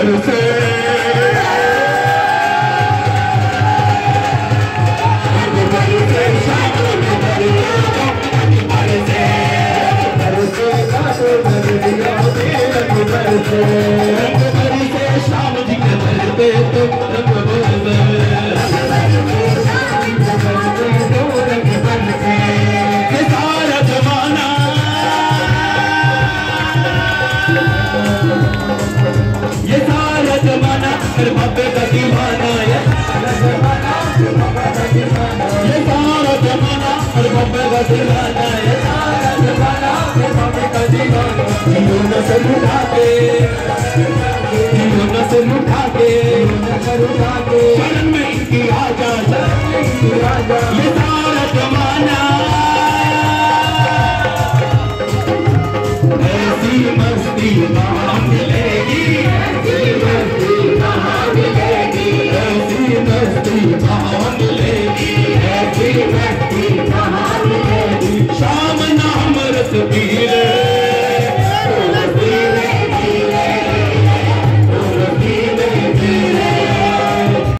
बरसे शाम जी के बरसे तो रंग बरसे ये सारा जमाना मेरे बाबे का दीवाना ये सारा जमाना मेरे बाबे का दीवाना ये सारा जमाना मेरे बाबे का दीवाना जीवन से उठा के शरण में इनकी आजा ये सारा जमाना ऐसी मस्ती कहाँ मिलेगी ऐसी मस्ती कहाँ मिलेगी शाम नाम रस की